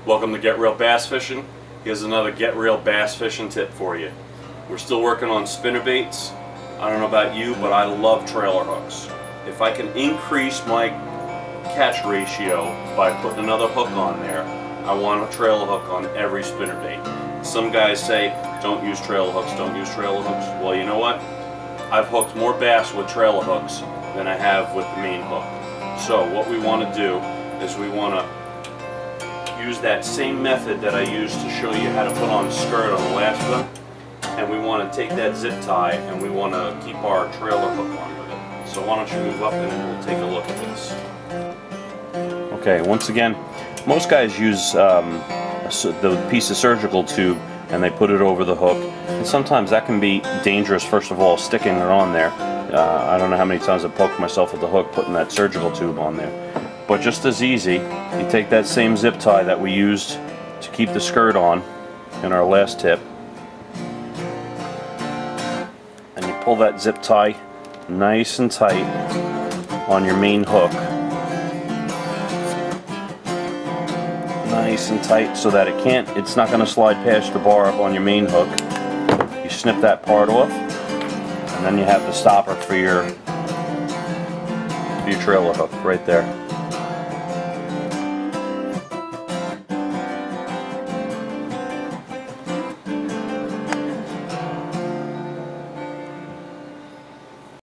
Welcome to Get Real Bass Fishing. Here's another Get Real Bass Fishing tip for you. We're still working on spinnerbaits. I don't know about you, but I love trailer hooks. If I can increase my catch ratio by putting another hook on there, I want a trailer hook on every spinnerbait. Some guys say, don't use trailer hooks, don't use trailer hooks. Well, you know what? I've hooked more bass with trailer hooks than I have with the main hook. So what we want to do is we want to use that same method that I used to show you how to put on the skirt on the last one, and we want to take that zip tie and we want to keep our trailer hook on with it. So why don't you move up and we'll take a look at this. Okay, once again, most guys use the piece of surgical tube and they put it over the hook, and sometimes that can be dangerous. First of all, sticking it on there. I don't know how many times I've poked myself with the hook putting that surgical tube on there. But just as easy, you take that same zip tie that we used to keep the skirt on in our last tip, and you pull that zip tie nice and tight on your main hook. Nice and tight so that it's not going to slide past the bar up on your main hook. You snip that part off, and then you have the stopper for your trailer hook right there.